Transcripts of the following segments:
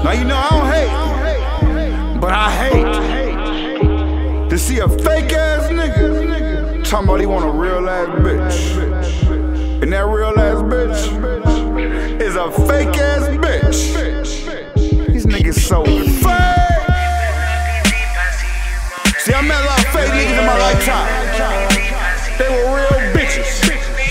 Now you know I don't hate, but I hate to see a fake ass nigga talking about he want a real ass bitch, and that real ass bitch is a fake ass bitch. These niggas so fake. See, I met a lot of fake niggas in my lifetime. They were real bitches.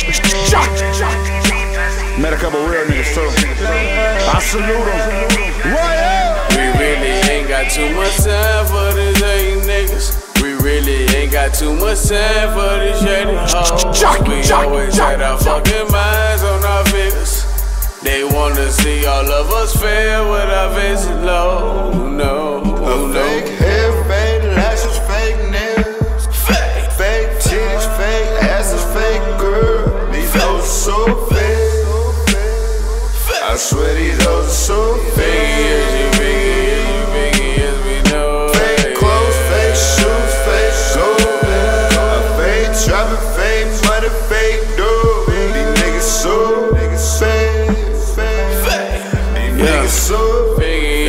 Met a couple real niggas too. I salute them. We really ain't got too much time for these hating niggas. We really ain't got too much time for these shady hoes. We always had our fucking minds on our figures. They wanna see all of us fail with our faces low. No, no. Fake hair, fake lashes, fake nails, fake titties, fake asses, fake girl. These hoes so fake. I swear these hoes are so fake. Biggie as we know. Fake clothes, fake shoes, fake gold. A fake trapping, fake money, fake dough. These niggas so fake. These niggas so Biggie,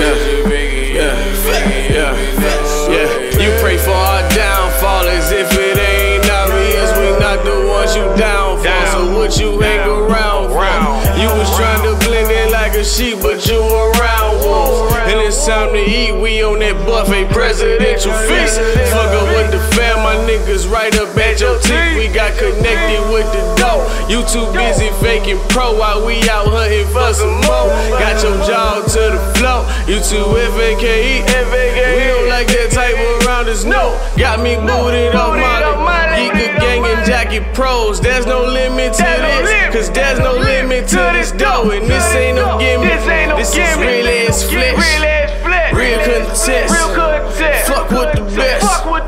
you pray for our downfall as if it ain't obvious. We not the ones you down for. So what you hang around for? You was trying to blend in like a sheep, but you around wolf. And it's time to eat. We on that buffet presidential feast. Fuck up with the fam, my niggas right up at your teeth. We got connected with the dough. You too busy faking pro while we out hunting for some more. Got your jaw to the floor. You too FAKE. We don't like that type around us, no. Got me booted up, Geeker gang and jockey pros. There's no limit to this, cause there's no limit to this dough. And this ain't no gimmick, this is real ass flesh, real contest. Fuck with the best.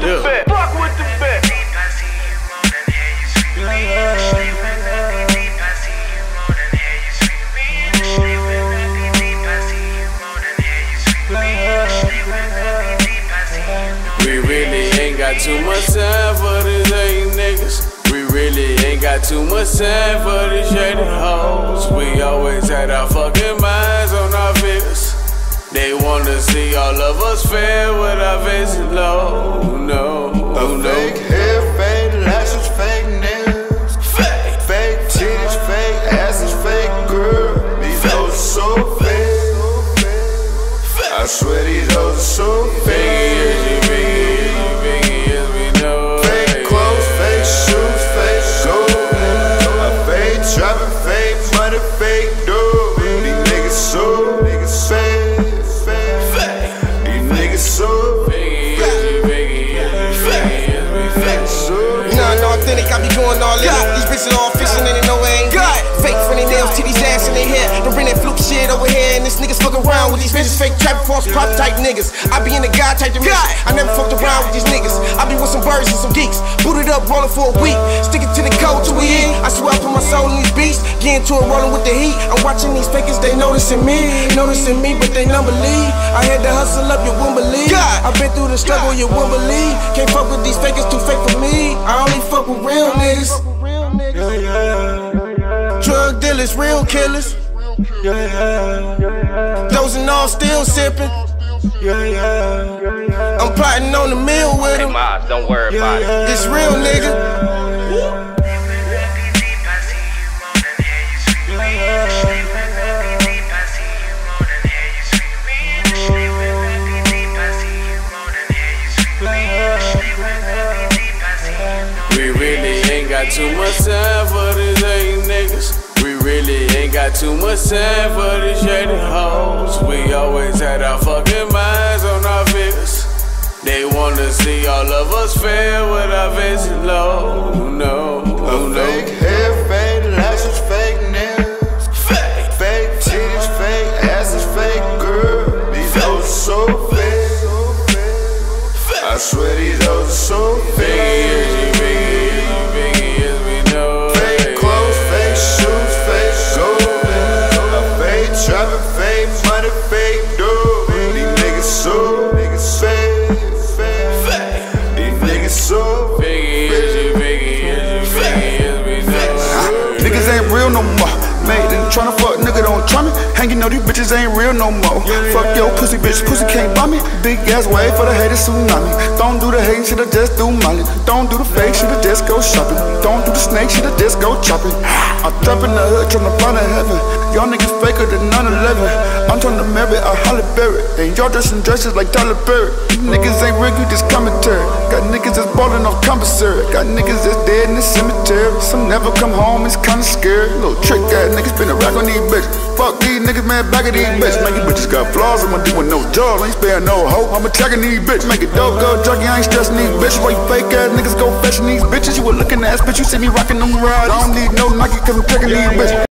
We really ain't got too much time for these hating niggas. We really ain't got too much time for these shady hoes. We always had our fucking minds on our figures. They wanna see all of us fail with our faces low. No, no. Fake hair, fake lashes, fake nails, fake titties, fake asses, fake girl. These hoes so fake. I swear these hoes are so fake. Biggie as we know. Fake clothes, fake shoes, fake gold. A fake trapping, fake money, fake dough. These niggas so fake. These niggas so Biggie as we fake. Nah, authentic, I be going all in. These bitches all fishing and they know I ain't good. Fake for their nails, titties, ass in their hair. Don't bring that fluke shit over here. And this niggas fuck around with these bitches, fake trap, false prop type niggas. I be in the guy type dimension. I never fucked around with these niggas. I be with some birds and some geeks. Booted up, rolling for a week. Sticking to the code till we eat. I swear I put my soul in these beats. Getting to it, rolling with the heat. I'm watching these fakers, they noticing me, but they don't believe. I had to hustle up, you won't believe. I been through the struggle, you won't believe. Can't fuck with these fakers, too fake for me. I only fuck with real niggas. Drug dealers, real killers. Dozing off, still sipping. I'm plotting on the mill with them. Don't worry about it. It's real, nigga. We really ain't got too much time for these hating niggas. We really ain't got too much time for these shady hoes. We always had our fucking minds on our figures. They wanna see all of us fail with our faces low. No, no. Fake hair, fake lashes, fake nails, fake titties, fake asses, fake girl. These hoes so fake. I swear these hoes are so fake. Biggie as we know. Fake clothes, fake shoes, fake gold. A fake trapping, fake money, fake dough. These niggas so fake. These niggas so Biggie as we know. Niggas ain't real no more. Made in tryna fuck, nigga, don't try me. And you know these bitches ain't real no more. Fuck your pussy, bitch, pussy can't buy me. Big ass wave for the haters tsunami. Don't do the hating shit, I just do Molly. Don't do the fake shit, I just go shopping. Don't do the snake shit, I just go chopping. I trap in the hood, tryna find a heaven. Y'all niggas faker than 9/11. I'm tryna marry a Holly Berry. And y'all dressing dresses like Tyler Perry. You niggas ain't real, you just commentary. Got niggas that's ballin' off commissary. Got niggas that's dead in the cemetery. Some never come home, it's kinda scary. Little trick ass niggas spin a rack on these bitches. Fuck these niggas, man, back of these bitches. Man, you bitches got flaws, I'ma do with no jaws. I ain't sparing no hope, I'm attacking these bitches. Make it dope, go jockey, I ain't stressing these bitches. Why you fake ass niggas go fetching these bitches? You a looking ass bitch, you see me rockin' on the ride. I don't need no Nike cause I'm checking these bitches.